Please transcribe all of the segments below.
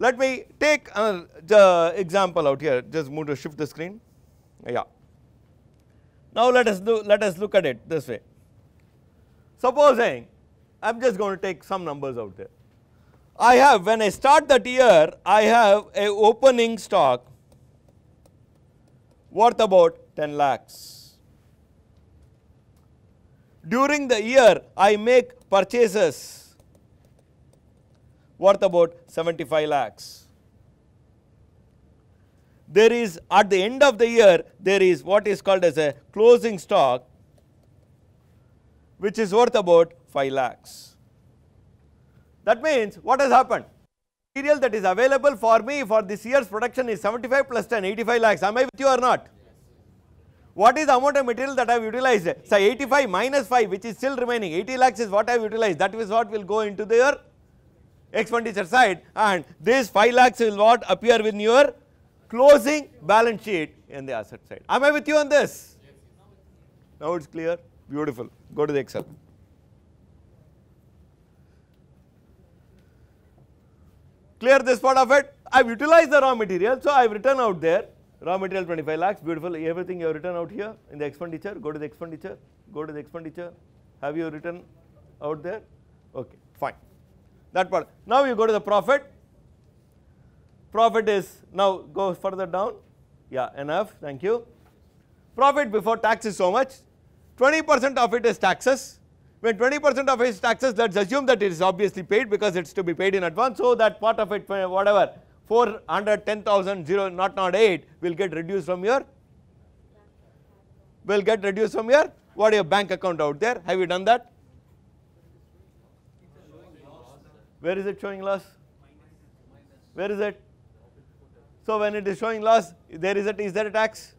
let me take the example out here, just move to shift the screen. Yeah. Now let us look at it this way. Supposing I am just going to take some numbers out there. I have, when I start that year, I have a opening stock worth about 10 lakhs. During the year, I make purchases worth about 75 lakhs. There is, at the end of the year, there is what is called as a closing stock, which is worth about 5 lakhs. That means what has happened? Material that is available for me for this year's production is 75 plus 10, 85 lakhs. Am I with you or not? What is the amount of material that I have utilized? Say 85 minus 5, which is still remaining, 80 lakhs is what I have utilized. That is what will go into their expenditure side, and this 5 lakhs will what appear in your closing balance sheet in the asset side. Am I with you on this? Now it is clear? Beautiful. Go to the Excel. Clear this part of it? I have utilized the raw material, so I have written out there raw material 25 lakhs, beautiful, everything you have written out here in the expenditure. Go to the expenditure, go to the expenditure. Have you written out there? Okay, fine. That part. Now you go to the profit. Profit is, now go further down. Yeah, enough, thank you. Profit before tax is so much. 20% of it is taxes. When 20% of it is taxes, let us assume that it is obviously paid because it is to be paid in advance. So that part of it, whatever 410,008 will get reduced from your, what your bank account out there. Have you done that? Where is it showing loss? Where is it? So when it is showing loss, is there a tax?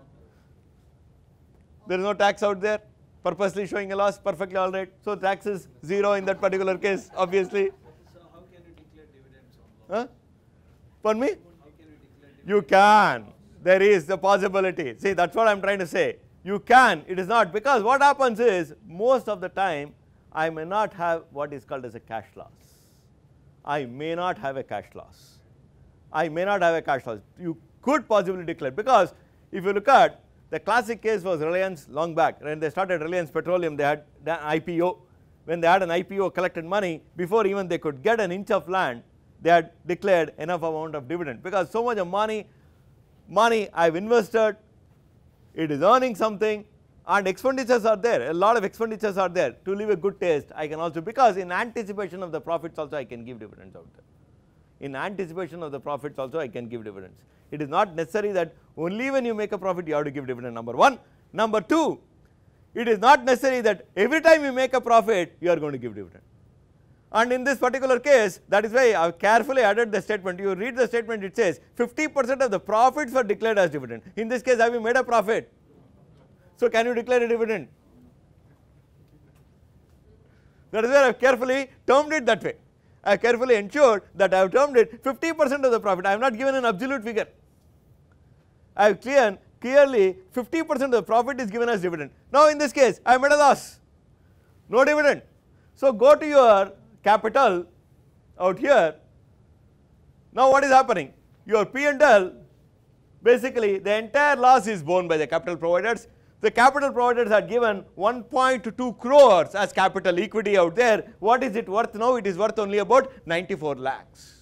There is no tax out there, purposely showing a loss, perfectly all right. So tax is 0 in that particular case, obviously. So how can you declare dividends on loss? Pardon me? How can you declare dividends? You can. There is the possibility. See, that is what I am trying to say. You can, it is not, because what happens is most of the time I may not have what is called as a cash loss. I may not have a cash loss. I may not have a cash loss. You could possibly declare, because if you look at the classic case was Reliance long back. When they started Reliance Petroleum, they had an IPO. When they had an IPO, collected money, before even they could get an inch of land, they had declared enough amount of dividend, because so much of money I have invested, it is earning something, and expenditures are there, a lot of expenditures are there. To leave a good taste, I can also, because in anticipation of the profits also I can give dividends out there. In anticipation of the profits also I can give dividends. It is not necessary that only when you make a profit you have to give dividend, number one. Number two, it is not necessary that every time you make a profit you are going to give dividend. And in this particular case, that is why I have carefully added the statement. You read the statement, it says 50% of the profits were declared as dividend. In this case, have you made a profit? So can you declare a dividend? That is why I have carefully termed it that way. I have carefully ensured that I have termed it 50% of the profit. I have not given an absolute figure. I have clearly 50% of the profit is given as dividend. Now in this case, I have made a loss, no dividend. So go to your capital out here. Now what is happening? Your P&L, basically the entire loss is borne by the capital providers. The capital providers are given 1.2 crores as capital equity out there. What is it worth now? It is worth only about 94 lakhs.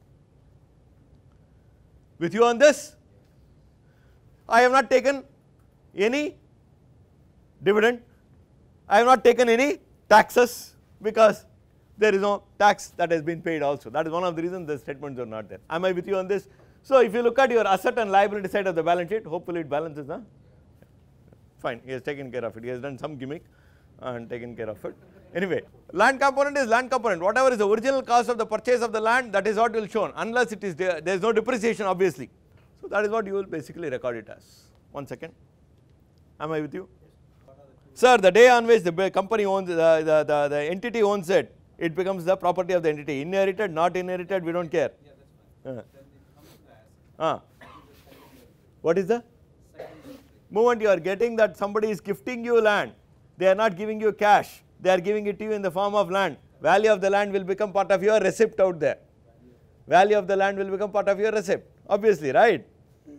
With you on this? I have not taken any dividend. I have not taken any taxes, because there is no tax that has been paid also. That is one of the reasons the statements are not there. Am I with you on this? So if you look at your asset and liability side of the balance sheet, hopefully it balances, huh? Fine, he has taken care of it. He has done some gimmick and taken care of it. Anyway, land component is land component. Whatever is the original cost of the purchase of the land, that is what will shown, unless it is there is no depreciation obviously. So that is what you will basically record it as. 1 second. Am I with you? Sir, the day on which the company owns, the entity owns it, it becomes the property of the entity. Inherited, not inherited, we do not care. Yeah, that's fine. Then it comes to the asset. What is the? Moment you are getting that somebody is gifting you land, they are not giving you cash, they are giving it to you in the form of land. Value of the land will become part of your receipt out there. value of the land will become part of your receipt, obviously, right.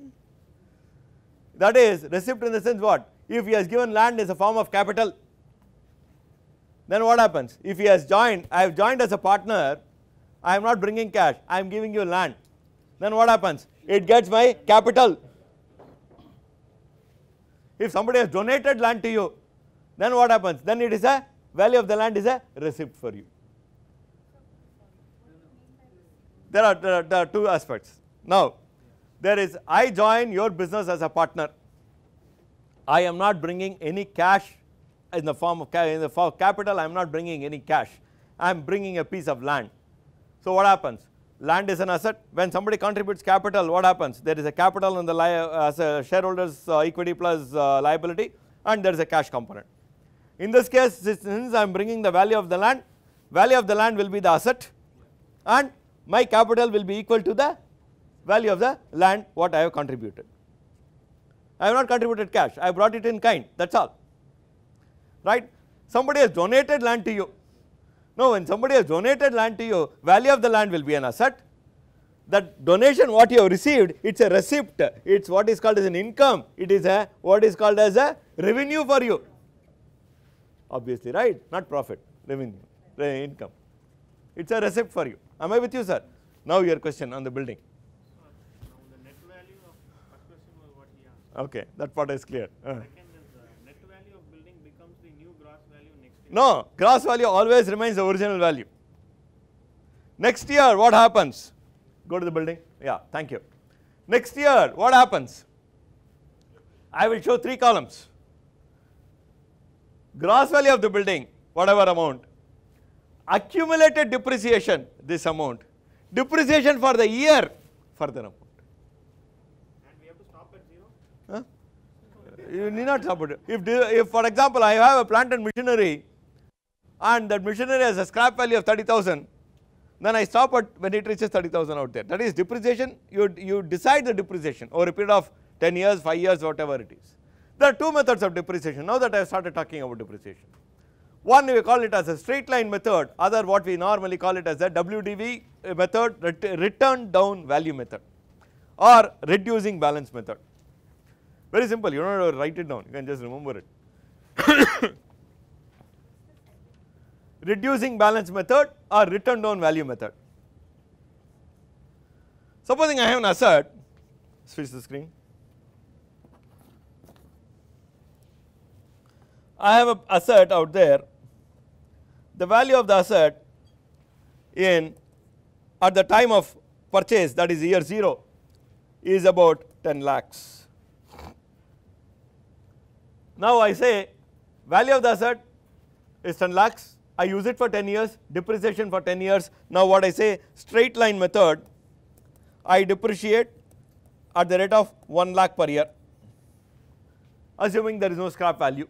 That is receipt in the sense what? If he has given land as a form of capital, then what happens? If he has joined, I have joined as a partner, I am not bringing cash, I am giving you land, then what happens? It gets my capital. If somebody has donated land to you, then what happens? Then it is a value of the land is a receipt for you. There are two aspects. Now, there is I join your business as a partner. I am not bringing any cash in the form of capital. I am not bringing any cash. I am bringing a piece of land. So what happens? Land is an asset. When somebody contributes capital, what happens? There is a capital in the as a shareholders equity plus liability, and there is a cash component. In this case, since I am bringing the value of the land will be the asset, and my capital will be equal to the value of the land what I have contributed. I have not contributed cash, I have brought it in kind, that is all, right. Somebody has donated land to you. Now, when somebody has donated land to you, value of the land will be an asset. That donation what you have received, it is a receipt, it is what is called as an income, it is a what is called as a revenue for you, obviously, right, not profit, revenue, income, it is a receipt for you. Am I with you, sir? Now your question on the building. Now the net value of first question was what he asked. Okay, that part is clear. Second is net value of building becomes the new gross value next year. No, gross value always remains the original value. Next year what happens? Go to the building. Yeah, thank you. Next year what happens? I will show 3 columns. Gross value of the building, whatever amount. Accumulated depreciation, this amount. Depreciation for the year, further amount. And we have to stop at 0? Huh? You need not stop it. If for example I have a plant and machinery and that machinery has a scrap value of 30,000, then I stop at when it reaches 30,000 out there. That is depreciation. You decide the depreciation over a period of 10 years, 5 years, whatever it is. There are 2 methods of depreciation. Now that I have started talking about depreciation. One we call it as a straight line method, other what we normally call it as a WDV method, return down value method, or reducing balance method. Very simple, you don't have to write it down, you can just remember it. Reducing balance method or return down value method. Supposing I have an asset, switch the screen. I have an asset out there. The value of the asset at the time of purchase, that is year 0, is about 10 lakhs. Now I say value of the asset is 10 lakhs, I use it for 10 years, depreciation for 10 years. Now what I say, straight line method, I depreciate at the rate of 1 lakh per year, assuming there is no scrap value.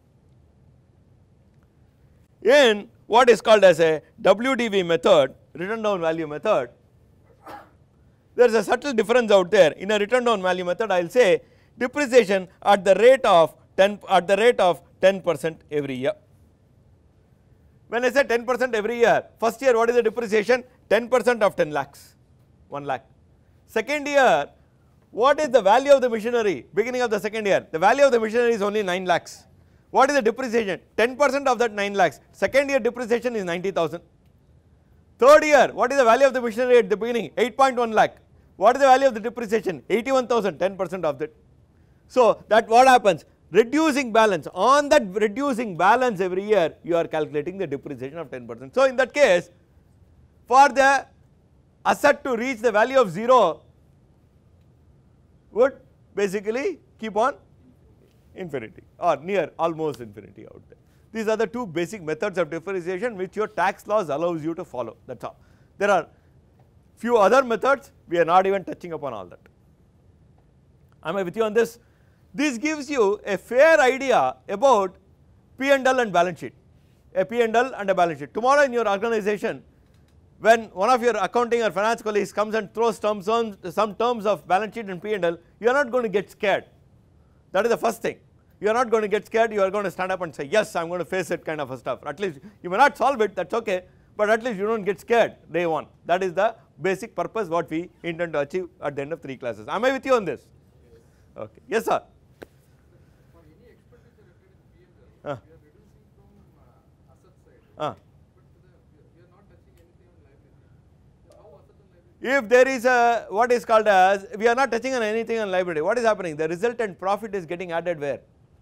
In what is called as a WDV method, return down value method, there is a subtle difference out there. In a return down value method, I will say depreciation at the rate of 10% every year. When I say 10% every year, first year what is the depreciation? 10% of 10 lakhs, 1 lakh. Second year, what is the value of the machinery? Beginning of the second year, the value of the machinery is only 9 lakhs. What is the depreciation? 10% of that 9 lakhs. Second year depreciation is 90,000. Third year, what is the value of the machinery at the beginning? 8.1 lakh. What is the value of the depreciation? 81,000, 10% of that. So that what happens? Reducing balance. On that reducing balance every year, you are calculating the depreciation of 10%. So in that case, for the asset to reach the value of 0, would basically keep on infinity or near almost infinity out there. These are the 2 basic methods of depreciation which your tax laws allows you to follow, that is all. There are few other methods, we are not even touching upon all that. Am I with you on this? This gives you a fair idea about P&L and balance sheet, a P&L and a balance sheet. Tomorrow in your organization, when one of your accounting or finance colleagues comes and throws some terms of balance sheet and P&L, you are not going to get scared. That is the first thing. You are not going to get scared, you are going to stand up and say, yes, I am going to face it kind of a stuff. At least you may not solve it, that is okay, but at least you do not get scared day 1. That is the basic purpose what we intend to achieve at the end of 3 classes. Am I with you on this? Okay. Yes, sir. For any expenditure related to P&L, Ah. we are reducing from asset side, Ah. but we are not touching anything on liability. So how asset and liability? If there is a what is called as, we are not touching on anything on liability, what is happening? The resultant profit is getting added where?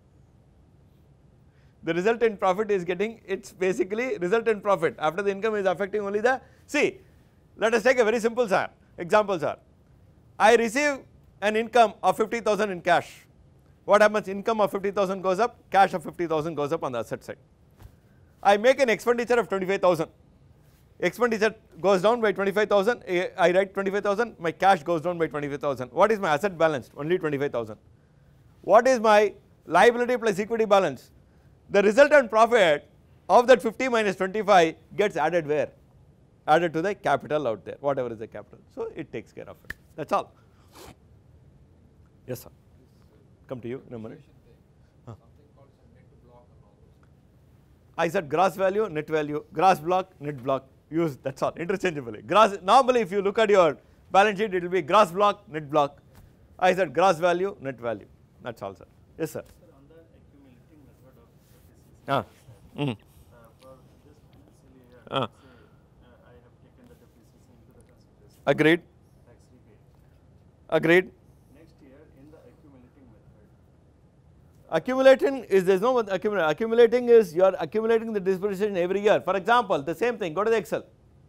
The resultant profit is getting, it's basically resultant profit after the income is affecting only the, see, let us take a very simple example, sir. I receive an income of 50,000 in cash. What happens? Income of 50,000 goes up, cash of 50,000 goes up on the asset side. I make an expenditure of 25,000. Expenditure goes down by 25,000, I write 25,000, my cash goes down by 25,000. What is my asset balance? Only 25,000. What is my liability plus equity balance? The resultant profit of that 50 minus 25 gets added where? Added to the capital out there, whatever is the capital. So it takes care of it. That's all. Yes, sir. Come to you in a minute. Something called net block and all those. I said gross value, net value, gross block, net block. Use, that's all, interchangeably. Gross, normally if you look at your balance sheet, it will be gross block, net block. I said gross value, net value. That's all, sir. Yes, sir. Sir, on the accumulating method of depreciation, Ah. for this financial year, Ah. say, I have taken the depreciation into the consideration. Agreed. Tax rebate. Agreed. Next year, in the accumulating method, Accumulating is, there is no accumulating is you are accumulating the depreciation every year. For example, the same thing, go to the Excel.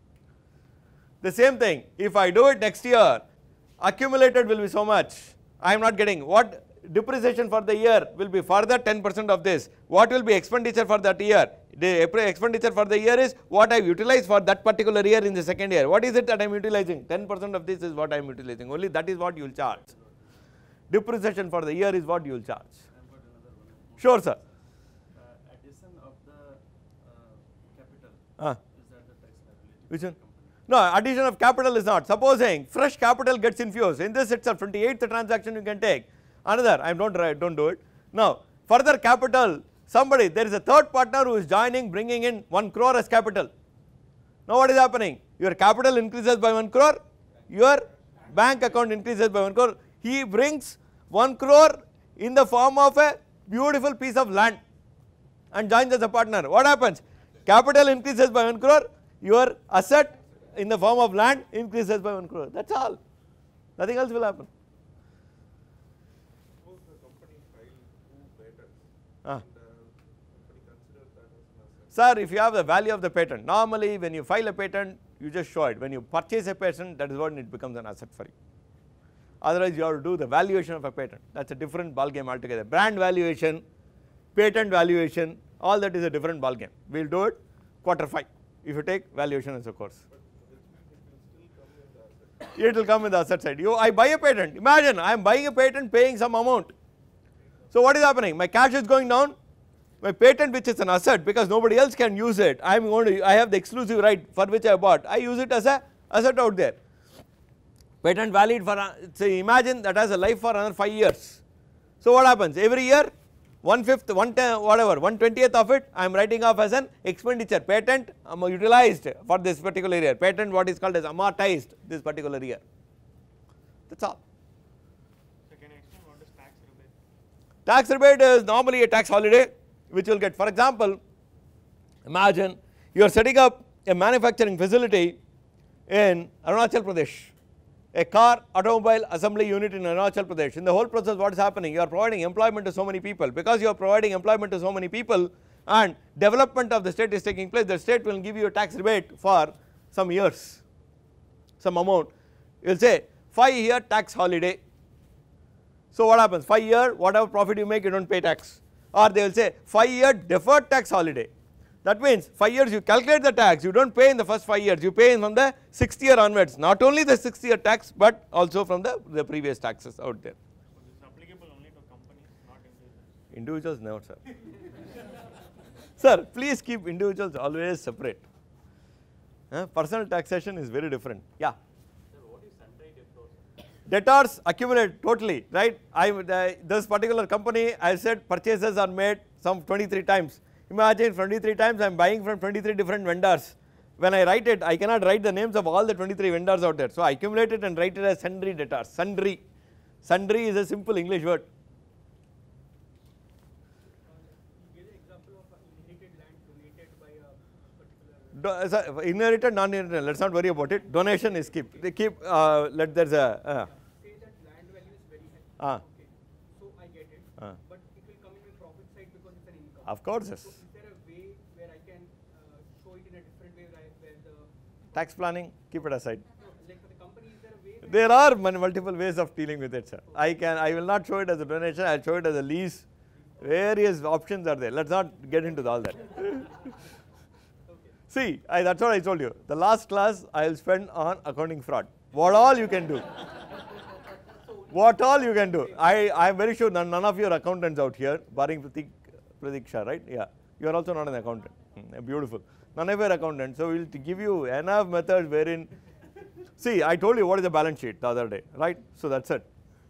The same thing, if I do it next year, accumulated will be so much. I am not getting what depreciation for the year will be further 10% of this. What will be expenditure for that year? The expenditure for the year is what I have utilized for that particular year in the second year. What is it that I am utilizing? 10% of this is what I am utilizing. Only that is what you will charge. Depreciation for the year is what you will charge. I've got another one. Sure, sir. Addition of the capital, Ah. is that the tax liability? Which one? No, addition of capital is not. Supposing fresh capital gets infused, in this itself 28th transaction you can take another, I don't do it. Now further capital, somebody, there is a third partner who is joining, bringing in 1 crore as capital. Now what is happening? Your capital increases by 1 crore, your bank account increases by 1 crore. He brings 1 crore in the form of a beautiful piece of land and joins as a partner. What happens? Capital increases by 1 crore, your asset in the form of land increases by 1 crore. That's all. Nothing else will happen. Suppose the company filed 2 patents Ah. and company considers that as an asset. Sir, if you have the value of the patent, normally when you file a patent, you just show it. When you purchase a patent, that is when it becomes an asset for you. Otherwise, you have to do the valuation of a patent. That's a different ball game altogether. Brand valuation, patent valuation, all that is a different ball game. We will do it Q5 if you take valuation as a course. It will come in the asset side. I buy a patent. Imagine I am buying a patent, paying some amount. So what is happening? My cash is going down. My patent, which is an asset because nobody else can use it, I have the exclusive right for which I bought. I use it as a asset out there. Patent valid for, say, imagine that has a life for another 5 years. So what happens? Every year 1/5, 1/10, whatever, 1/20th of it I am writing off as an expenditure. Patent utilized for this particular year. Patent what is called as amortized this particular year. That's all. So can you explain what is tax rebate? Tax rebate is normally a tax holiday which you will get. For example, imagine you are setting up a manufacturing facility in Arunachal Pradesh, a car automobile assembly unit in Arunachal Pradesh. In the whole process what is happening? You are providing employment to so many people. Because you are providing employment to so many people and development of the state is taking place, the state will give you a tax rebate for some years, some amount. You will say 5-year tax holiday. So what happens? 5-year, whatever profit you make, you don't pay tax. Or they will say 5-year deferred tax holiday. That means 5 years you calculate the tax, you don't pay in the first 5 years, you pay from the 6th year onwards. Not only the 6th year tax, but also from the previous taxes out there. So this is applicable only to companies, not individuals. Individuals never, sir. Sir, please keep individuals always separate. Personal taxation is very different. Yeah. Sir, what is sundry debtors? Debtors accumulate totally, right? This particular company, I said purchases are made some 23 times. Imagine 23 times I am buying from 23 different vendors. when I write it, I cannot write the names of all the 23 vendors out there. So, I accumulate it and write it as sundry debtors. Sundry. Sundry is a simple English word. Give an example of inherited land donated by a particular. Inherited, non-inherited, let us not worry about it. Donation is keep. They keep, let there is a. Say that land value is very high. Okay. So I get it. But it will come in the profit side because it's an income. Of course, yes. So is there a way where I can show it in a different way where the Tax planning, keep it aside. no, like for the company, is there a way where There are multiple ways of dealing with it, sir. I will not show it as a donation, I will show it as a lease. Various options are there. Let us not get into all that. See, that is what I told you. The last class I will spend on accounting fraud. What all you can do. What all you can do. I am very sure none of you are accountants out here, barring Pratik Shah, right? Yeah. You are also not an accountant. Beautiful. None of you are accountants. So, we will give you enough methods wherein. See, I told you what is the balance sheet the other day, right? So, that is it.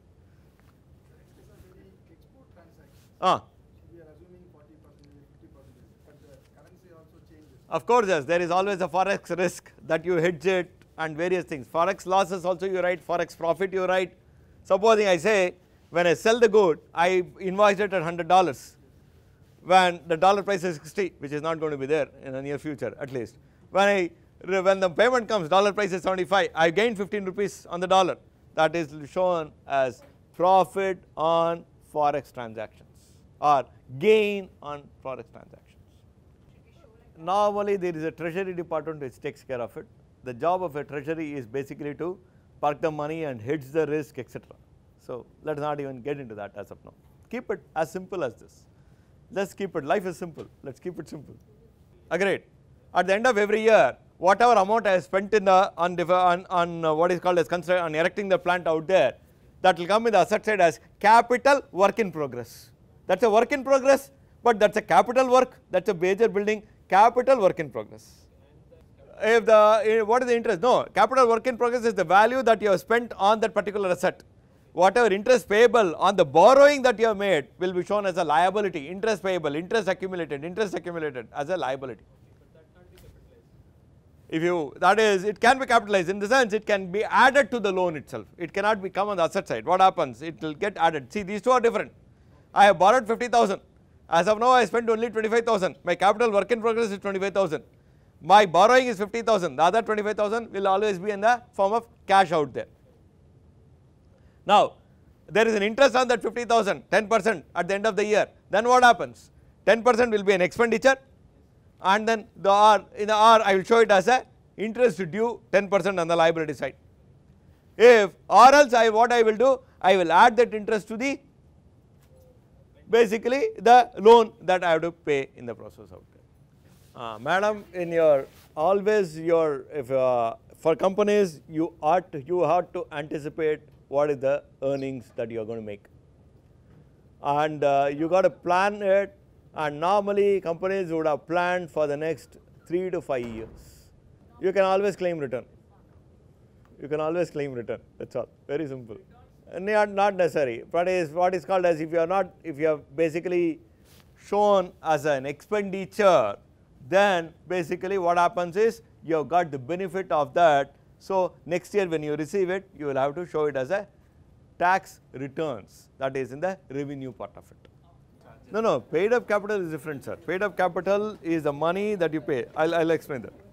Export transactions, Ah. we are assuming 40%, 50%, but the currency also changes. Of course, yes, there is always a forex risk that you hedge it and various things. Forex losses also you write, forex profit you write. Supposing I say, when I sell the good, I invoice it at $100. When the dollar price is 60, which is not going to be there in the near future at least. When the payment comes, dollar price is 75, I gain 15 rupees on the dollar. That is shown as profit on forex transactions or gain on forex transactions. Normally, there is a treasury department which takes care of it. The job of a treasury is basically to park the money and hedge the risk, etc. So, let us not even get into that as of now. Keep it as simple as this. Let us keep it, life is simple, let us keep it simple. Agreed. At the end of every year, whatever amount I have spent in the on what is called as on erecting the plant out there, that will come in the asset side as capital work in progress. That is a work in progress, but that is a capital work, that is a major building, capital work in progress. If what is the interest? No, capital work in progress is the value that you have spent on that particular asset. Whatever interest payable on the borrowing that you have made will be shown as a liability, interest payable, interest accumulated as a liability. If you, that is, it can be capitalized in the sense it can be added to the loan itself. It cannot become on the asset side. What happens? It will get added. See, these two are different. I have borrowed 50,000. As of now, I spent only 25,000. My capital work in progress is 25,000. My borrowing is 50,000. The other 25,000 will always be in the form of cash out there. Now, there is an interest on that 50,000, 10% at the end of the year. Then what happens? 10% will be an expenditure, and then in the R I will show it as a interest due 10% on the liability side. If or else what I will do, I will add that interest to the basically the loan that I have to pay in the process out there. Madam, in your always your for companies you have to anticipate what is the earnings that you are going to make, and you got to plan it. And normally companies would have planned for the next 3 to 5 years. You can always claim return. You can always claim return. That's all. Very simple. Not necessary. But what is called as if you have basically shown as an expenditure, then basically what happens is you have got the benefit of that. So next year when you receive it, you will have to show it as a tax returns, that is in the revenue part of it. No, paid up capital is different, sir. Paid up capital is the money that you pay. I'll explain that.